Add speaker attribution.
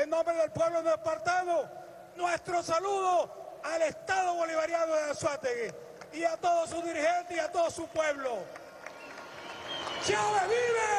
Speaker 1: en nombre del pueblo no espartano, nuestro saludo al Estado Bolivariano de Anzoátegui y a todos sus dirigentes y a todo su pueblo. ¡Chávez vive!